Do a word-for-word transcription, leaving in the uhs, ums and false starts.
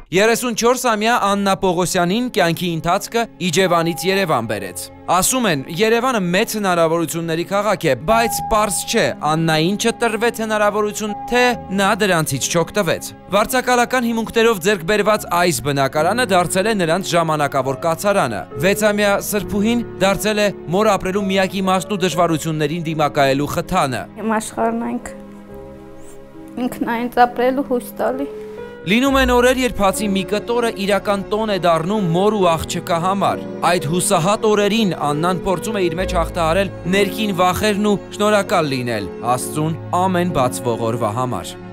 երեսունչորսամյա Աննա Պողոսյանին կյանքի ընթացքը Իջևանից Երևան բերեց։ Ասում են, Երևանը մեծ հնարավորությունների քաղաք է, բայց պարզ չէ, Աննային չտրվեց հնարավորություն, թե նա դրանցից չօգտվեց։ Վարձակալական հիմունքներով ձեռք բերված այս բնակարանը դարձել է նրանց ժամանակավոր կացարանը։ Վեցամյա սրբուհին դարձել է մոր ապրելու միակ իմաստն ու դժվարություններին դիմակայելու խթանը։ Իմ աշխարհն ենք ինքնայինց ապրելու հույս տալի։ Լինում են օրեր, երբ հացի մի կտորը իրական տոն է դառնում մոր ու աղջկա համար։ Այդ հուսահատ օրերին Աննան փորձում է իր մեջ հաղթահարել ներքին վախերն ու շնորհակալ լինել Աստծուն ամեն բացվող օրվա համար։